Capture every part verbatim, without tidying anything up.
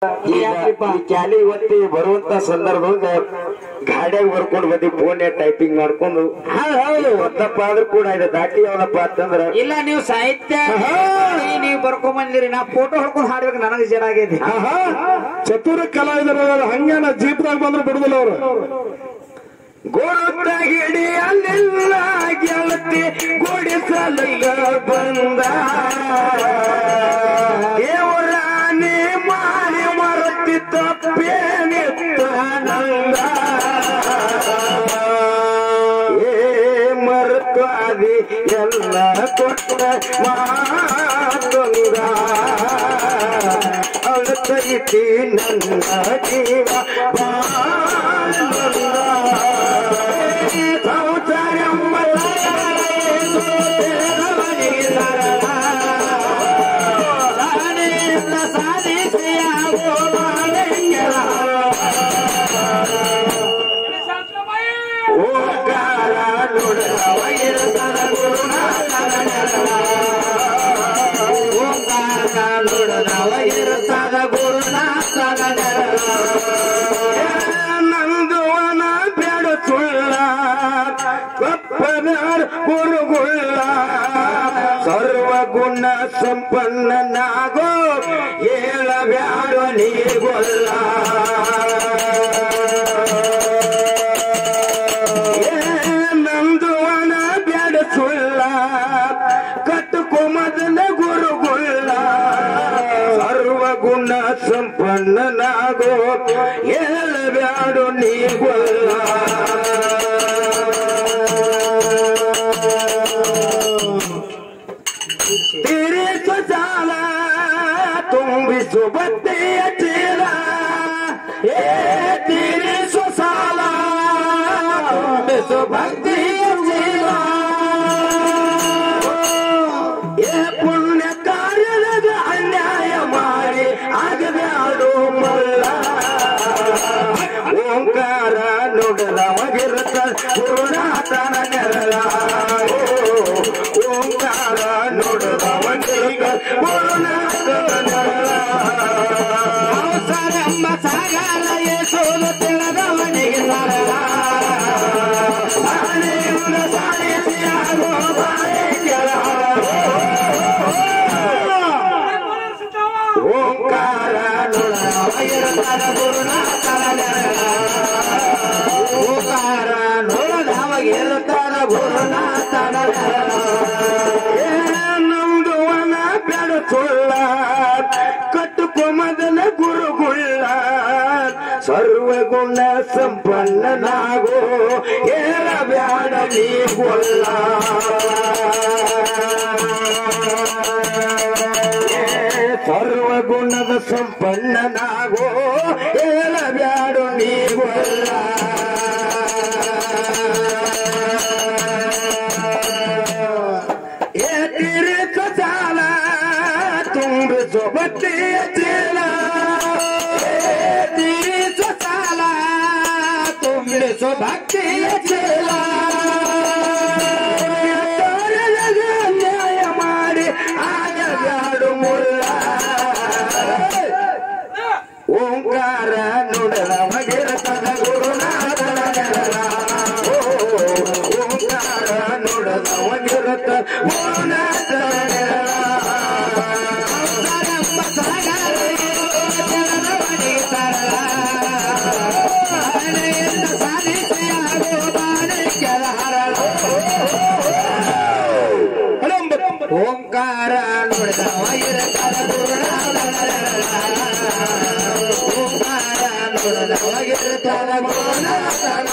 ಕ್ಯಾಲಿ ಇವತ್ತಿ ಬರುವಂತ ಸಂದರ್ಭದಾಗ ಗಾಡಿಯಾಗ ಬರ್ಕೊಂಡು ಬಂದಿ ಫೋನ್ ಟೈಪಿಂಗ್ ಮಾಡ್ಕೊಂಡು ಗೊತ್ತಪ್ಪ ಆದ್ರೂ ಕೂಡ ಇದು ದಾಟಿ ಅವನಪ್ಪ ಅಂತಂದ್ರ ಇಲ್ಲ ನೀವು ಸಾಹಿತ್ಯ ನೀವು ಬರ್ಕೊಂಡ್ ಬಂದಿರಿ ನಾ ಫೋಟೋ ಹೊಡ್ಕೊಂಡು ಹಾಡ್ಬೇಕು ನನಗೆ ಚೆನ್ನಾಗೈತಿ ಚತುರ ಕಲಾವಿದರು ಹಂಗೇನ ಜೀಪ್ದಾಗ ಬಂದ್ರು ಬಿಡುದಿಲ್ಲ ಅವರು ಗೋಡ ಗಿಡಿಯಲ್ಲೆಲ್ಲ ಗೆಳತಿ ಗೋಡಿಸಲಿಲ್ಲ ಬಂದ ದೇವರಾಣಿ ಮಾಡಿ ಮರತಿ ತಪ್ಪೇನಿತ್ತ ನಂದ ಏ ಮರೆತು ಅದಿ ಎಲ್ಲ ಕೊಟ್ಟ ಮಾತೊಂದ ಅಳತೈತಿ ನನ್ನ ಜೀವ ನಂದುವನ ಬೇಡ ಸುಳ್ಳ ಕಪ್ಪನಾರ ಗುರುಗುಳ್ಳ ಸರ್ವಗುಣ ಸಂಪನ್ನನಾಗೋ ಹೇಳಬ್ಯಾಡ ನೀಗೊಲ್ಲ ನಂದುವನ ಬೇಡ ಸುಳ್ಳ ಕಟ್ಟುಕೊ ಮೊದಲ ಗುರುಗುಳ್ಳ ಸರ್ವಗುಣ ಸಂಪನ್ನನಾಗೋ ಹೇಳಬ್ಯಾಡ ನೀಗೊಲ್ಲ ತಿರಿಸು ಸಾಲ ತುಂಬಿಸು ಬತ್ತೆಯ ಚೀಲ ಏ ತಿರಿಸು ಸಾಲ ತುಂಬಿಸು ಭಕ್ತಿಯ ಚೀಲ ಏ ಪುಣ್ಯ ಕಾರ್ಯದ ಅನ್ಯಾಯ ಮಾಡಿ ಆಗಬ್ಯಾಡು ಮಲ್ಲ ಓಂಕಾರ ನುಡಿದವಾಗಿರುತ್ತ ಗುರುನಾಥನ ನೆರಳ ಓಂಕಾರ ನುಡಿದವಾಗಿರುತ್ತ ಗುರುನಾಥನ ನೆರಳ ಅವಸರಮ್ಮ ಸಾಗರ ಯೇಸೋಲು ತಿಳಿದವನಿಗೆ ಸರಳ ಅನೇಕ ಸಾಧಿಸಿಯಾಗೋ ಬಾಳೆ ಓಂಕಾರ ನುಡಿದವಾಗಿರುತ್ತ ಗುರುನಾಥನ ನೆರಳ ಓಂಕಾರ ನುಡಿದವಾಗಿರುತ್ತ ಗುರುನಾಥನ ನೆರಳ ನಂದುವನ ಬೇಡ ಸುಳ್ಳ ಕಟ್ಟುಕೊ ಮೊದಲ ಗುರುಗುಳ್ಳ ಸರ್ವಗುಣ ಸಂಪನ್ನನಾಗೋ ಹೇಳಬ್ಯಾಡ ನೀಗೊಲ್ಲ ಸರ್ವಗುಣದ ಸಂಪನ್ನನಾಗೋ ಹೇಳಬ್ಯಾಡ ನೀಗೊಲ್ಲ ತಿರಿಸ ಸಾಲ ತುಂಬಿಸೋ ಬತ್ತೆಯ ಚೀಲ ತಿರಿಸ ಸಾಲ ತುಂಬಿಸೋ ಭಕ್ತಿಯ ಚೀಲ ನ್ಯಾಯ ಮಾಡಿ ಆಗಬ್ಯಾಡು ಮುಲ್ಲ ಓಂಕಾರ ನುಡಿದವಗಿರುತ್ತದ ಗುರುನಾಥನ ನೆರಳ ಓಂಕಾರ ನುಡಿದವಗಿರುತ್ತ ಗುರುನಾಥನ ನೆರಳ ಓಂಕಾರ ನುಡಿದವಗಿರುತ್ತದ ಗುರುನಾಥನ ನೆರಳ ಓಂಕಾರ ನುಡಿದವಗಿರುತ್ತದ ಗುರುನಾಥನ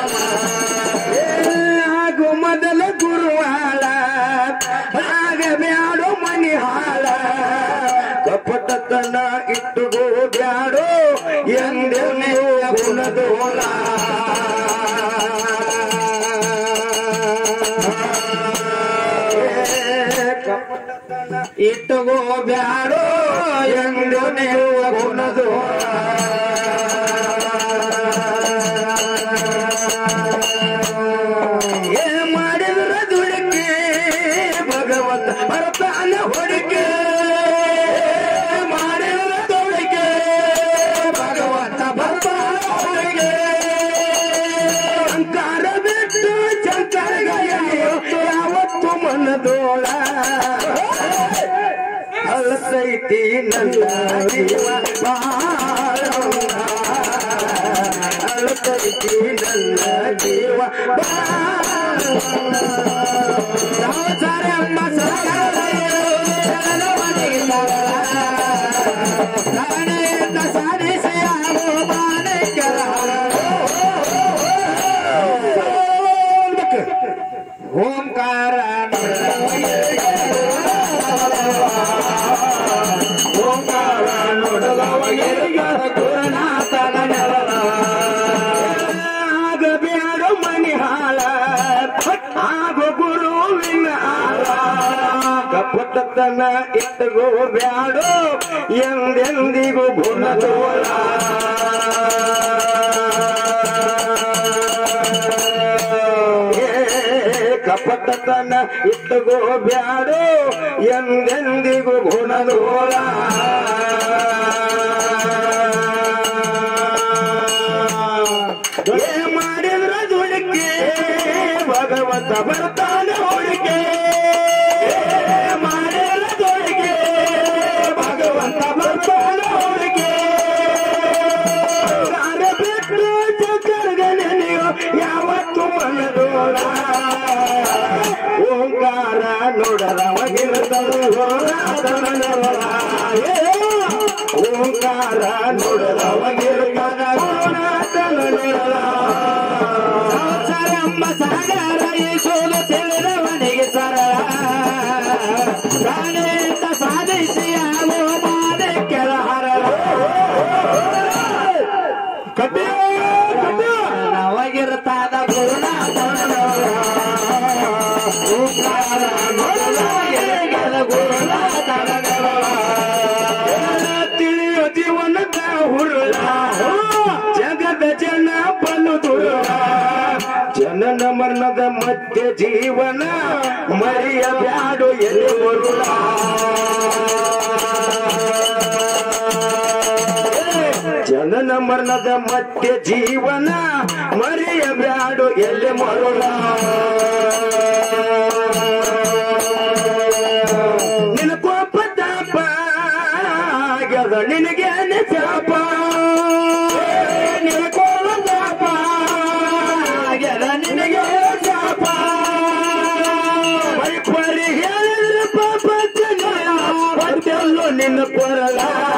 ಆಗು ಮೊದಲ ಗುರುವಾಳ ಆಗಬ್ಯಾಡೋ ಮನಿಹಾಳ ಕಪಟತನ ಇಟ್ಟುಗೋ ಬ್ಯಾಡೋ ಎಂದೆಂದೂ ಗುಣದೋಳ ಇಟ್ಟುಗೋ ಬ್ಯಾಡೋ ಎಂದು ನೀವು ಗುಣದೋಳ ಏ ಮಾಡಿದ್ರ ದುಡಿಕೆ ಭಗವಂತ ಬರ್ತಾನ ಹೊಡಿಕೆ ಮಾಡಿದ್ರ ದುಡಿಕೆ ಜೀವ ಬಾಳವ್ವ ಅಳುತ್ತೈತಿ ನನ್ನ ಜೀವ ಬಾಳವ್ವ ಸಾರೆ ಅಮ್ಮ ಸಾಗರ ಓಂಕಾರ ಓಂಕಾರ ನೋಡದವಗೆಲ್ಲ ಗುರುನಾಥನ ನೆರಳ ಆಗಬೇಡ ಮಣಿಹಾಳ ಆಗೋ ಗುರುವಿನ ಆಳ ಕಪ್ಪತ್ತನ ಇಟ್ಟಗೋ ಬ್ಯಾಡೋ ಎಂದೆಂದಿಗೂ ಗುಣದೋಳ ಕಪಟತನ ಇಟ್ಟಗೋ ಬ್ಯಾಡೋ ಎಂದೆಂದಿಗೂ ಗುಣದೋಳ ಏ ಮಾಡಿದ್ರ ದುಡಿಕೆ ಭಗವಂತ ಬರ್ತಾನ ಹೋಳಿಕೆ ಮಾಡಿದ್ರ ದುಡಿಕೆ ಭಗವಂತ ಬರ್ತಾನ ಹೋಳಿಕೆ ಬಿಟ್ಟು ಚಕ್ಕರ್ಗನೆ ನೀವು ಯಾವತ್ತು ಮನದೋಳ ಓಂಕಾರ ನೋಡದವಗಿರುತ್ತದ ಗುರುನಾಥನ ನೆರಳ ಓಂಕಾರ ನೋಡದವಗಿರುತ್ತದ ಗುರುನಾಥನ ನೆರಳ ಅಮ್ಮ ಸಾಗರ ಈಸೋಲು ತಿಳಿದವನಿಗೆ ಸರಳ ಪ್ರಾಣಿಯಿಂದ ಸಾಧಿಸಿ ಆಗೋ ಮಾದೆ ಕೆಳ ಹರಳ ಕಟ್ಟಿ ನವಗಿರುತ್ತಾದ ಗುರುನಾಥನ ನೆರಳ ತಿಳಿಯ ಜೀವನದ ಹುರುಳ ಜಗದ ಜನ ಬಲು ದುರುಳ ಜನನ ಮರಣದ ಮಧ್ಯೆ ಜೀವನ ಮರಿಯ ಬ್ಯಾಡು ಎಲೆ ಮರುಳ ಜನನ ಮರಣದ ಮಧ್ಯೆ ಜೀವನ ಮರಿಯ ಬ್ಯಾಡು ಎಲೆ ಮರುಳ ನಿನ್ನ ಕೋಪ ತಾಪ ನಿನಗೆ ಶಾಪ ನಿನ್ನ ಕೋಪ ತಾಪ ನಿನಗೆ ಶಾಪ ಪರಿ ಹೇಳಿದ್ರೆ ಪಾಪ ನಿನ್ನ ಕೊರಲ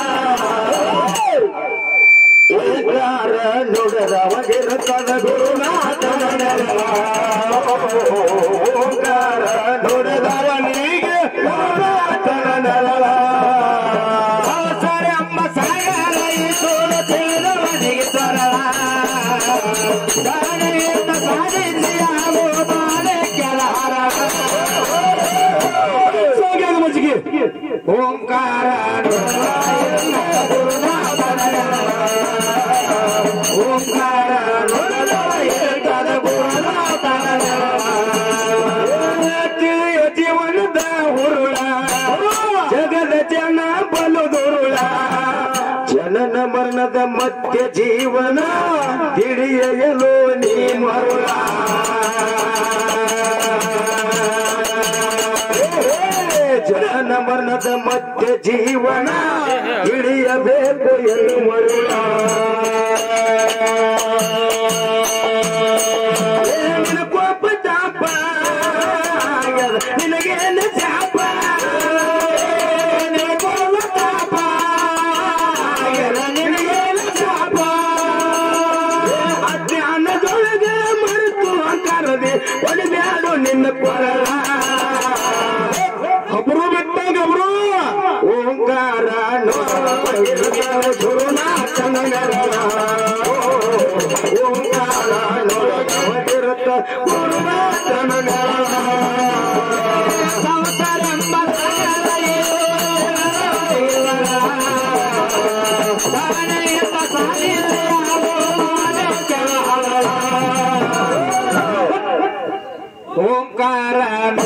ಓಂಕಾರ ನುಡಿದವಗಿರುತ್ತದ ಗುರುನಾಥನ ನೆರಳ ಓಂಕಾರ ನುಡಿದವನಿಗೆ ಗುರುನಾಥನ ನೆರಳ ಸಾರೆ ಅಮ್ಮ ಸಾಗರ ಈಸೋಲು ತಿಳಿದವನಿಗೆ ಸರಳ ಪ್ರಾಣಿಯಿಂದ ಸಾಧಿಸಿ ಆಗೋ ಬಾಳೆ ಕೆಲ ಹರಳ ಮಜ್ಜಿಗೆ ಓಂಕಾರ ಗುರುನಾಥನ ನೆರಳ ಓಂಕಾರ ನೋಡದವಗಿರುತ್ತದ ಗುರುನಾಥನ ನೆರಳ ತಿಳಿಯ ಜೀವನದ ಹುರುಳ ಜಗದ ಜನ ಬಲು ದುರುಳ ಜನನ ಮರಣದ ಮಧ್ಯ ಜೀವನ ತಿಳಿಯಲು ನೀ ಮರುಳ ಜನನ ಮರಣದ ಮಧ್ಯ ಜೀವನ ಹಿಡಿಯಬೇಕು ಎಂದು ಮರುಳ ನಿನ್ನ ಕೋಪ ತಾಪ ನಿನಗೇನು ಶಾಪ ನಿನ್ನ ಕೋಪ ತಾಪ ನಿನಗೇನು ಶಾಪ ಅಜ್ಞಾನದೊಳಗೆ ಮರೆತು ಕರದೆ ಒಲಿಬ್ಯಾಡು ನಿನ್ನ ಕೊರಳ ಒಬ್ರು ಬಿಟ್ಟ ಗಬ್ರು ಓಂಕಾರ ನೋಡದವಗಿರುತ್ತದ ಗುರುನಾಥನ ನೆರಳ ಓಂಕಾರ ನೋಡದವಗಿರುತ್ತ ಗುರುನಾಥನ ನೆರಳ ಸಂಸಾರಮ್ಮ ಓಂಕಾರ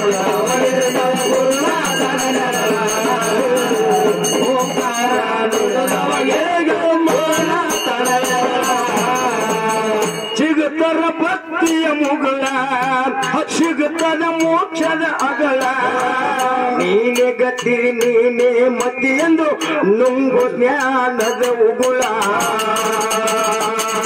ಗುರುನಾಥನ ನೆರಳ ಓಂಕಾರ ಗುರುನಾಥನ ನೆರಳ ಸಿಗುತ್ತರ ಭಕ್ತಿಯ ಮುಗಳ ಸಿಗುತ್ತದ ಮೋಕ್ಷದ ಅಗಲ ನೀ ನೀನೆ ಗತಿರಿ ನೀನೆ ಮತಿ ಎಂದು ನುಂಗು ಜ್ಞಾನದ ಉಗುಳ